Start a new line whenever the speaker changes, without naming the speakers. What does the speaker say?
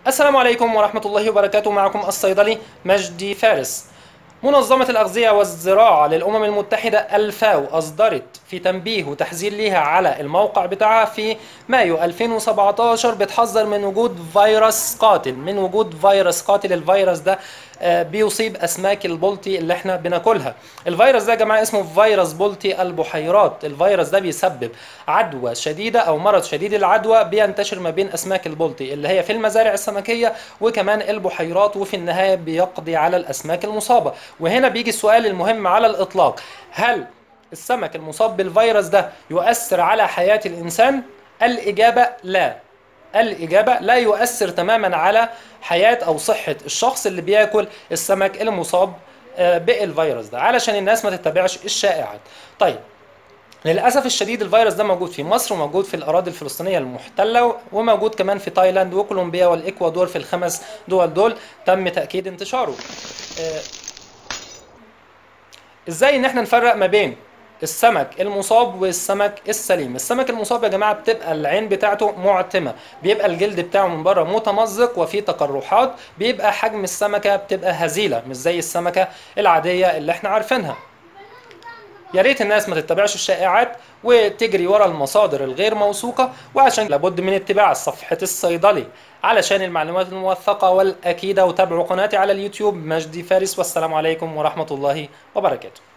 السلام عليكم ورحمة الله وبركاته. معكم الصيدلي مجدي فارس. منظمة الأغذية والزراعة للأمم المتحدة الفاو أصدرت في تنبيه وتحذير ليها على الموقع بتاعها في مايو 2017 بتحذر من وجود فيروس قاتل، الفيروس ده بيصيب أسماك البلطي اللي احنا بناكلها. الفيروس ده يا جماعة اسمه فيروس بلطي البحيرات. الفيروس ده بيسبب عدوى شديدة أو مرض شديد العدوى بينتشر ما بين أسماك البلطي اللي هي في المزارع السمكية وكمان البحيرات، وفي النهاية بيقضي على الأسماك المصابة. وهنا بيجي السؤال المهم على الإطلاق: هل السمك المصاب بالفيروس ده يؤثر على حياة الإنسان؟ الإجابة لا. الإجابة لا يؤثر تماما على حياة أو صحة الشخص اللي بياكل السمك المصاب بالفيروس ده، علشان الناس ما تتبعش الشائعات. طيب، للأسف الشديد الفيروس ده موجود في مصر وموجود في الأراضي الفلسطينية المحتلة وموجود كمان في تايلاند وكولومبيا والإكوادور. في الخمس دول دول تم تأكيد انتشاره. ازاي ان احنا نفرق ما بين السمك المصاب والسمك السليم؟ السمك المصاب يا جماعه بتبقى العين بتاعته معتمه، بيبقى الجلد بتاعه من بره متمزق وفيه تقرحات، بيبقى حجم السمكه بتبقى هزيله مش زي السمكه العاديه اللي احنا عارفينها. يا ريت الناس ما تتبعش الشائعات وتجري ورا المصادر الغير موثوقه، وعشان لابد من اتباع صفحه الصيدلي علشان المعلومات الموثقه والاكيده. وتابعوا قناتي على اليوتيوب مجدي فارس، والسلام عليكم ورحمه الله وبركاته.